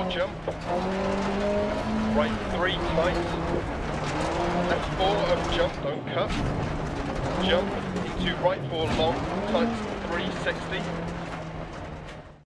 jump. Right 3 tight. Left 4 of jump, don't cut. Jump into right 4 long, tight 360.